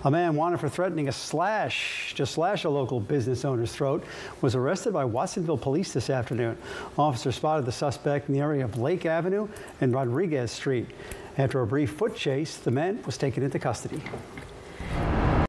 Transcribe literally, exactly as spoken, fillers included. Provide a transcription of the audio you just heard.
A man wanted for threatening a slash to slash a local business owner's throat was arrested by Watsonville police this afternoon. Officers spotted the suspect in the area of Lake Avenue and Rodriguez Street. After a brief foot chase, the man was taken into custody.